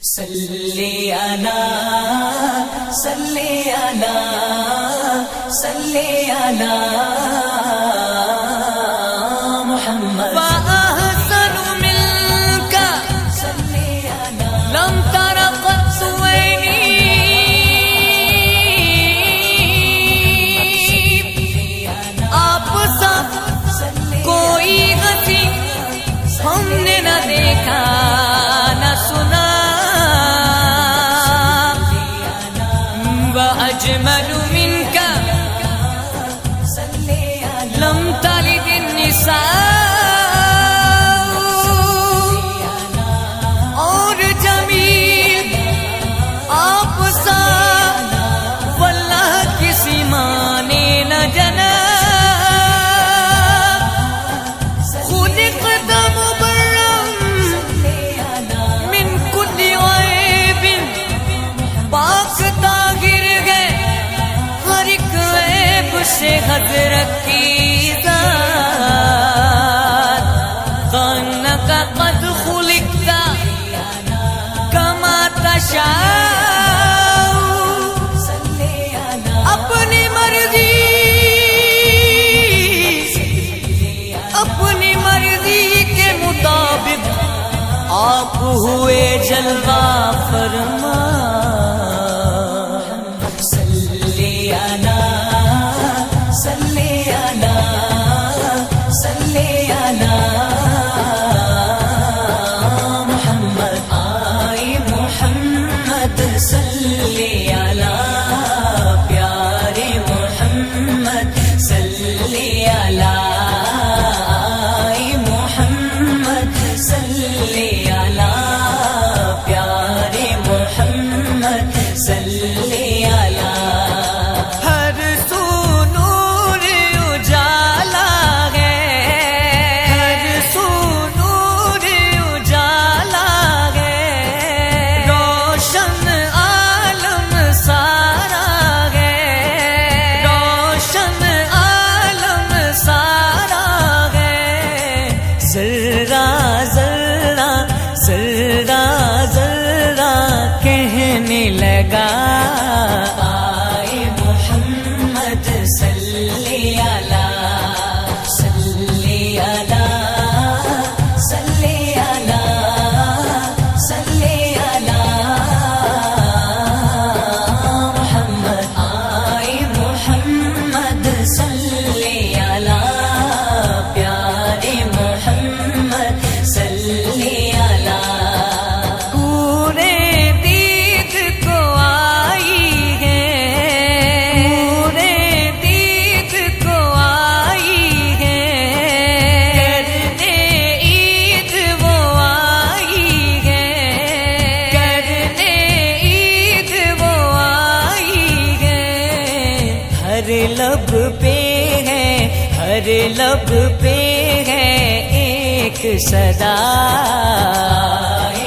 صلی علی صلی علی صلی علی محمد وأحسن منك صلی علی لم تر قط عيني آپ سا کوئی ہنسی ہم نے نہ دیکھا نہ سنا وأجمل منك لم تلد النساء اور جمیل آپ سا واللہ کسی ماں نے نہ جنا خلقت مبرم من کل عیب پاک طاہر گئے ہر ایک عیب سے حضرت کی ذات کانک قد خلقت کما تشاء اپنی مرضی کے مطابق آپ ہوئے جلوہ فرما صلی علی صلی علی صلی علی محمد آئی محمد صلی علی پیارے محمد صلی علی آئی محمد صلی علی پیارے محمد صلی علی ہر سو نور اجالا ہے ہر سو نور اجالا ہے روشن عالم سارا ہے روشن عالم سارا ہے ذرہ ذرہ ذرہ ذرہ کہنے لگا آئے محمد صلی علی صلی علی صلی علی صلی علی محمد آئے محمد صلی علی پیارے محمد صلی علی پورے دید کو آئی ہے پورے دید کو آئی ہے کرنے عید وہ آئی ہے کرنے عید وہ آئی ہے ہر لب پہ ہے ہر لب پہ ہے ایک صدا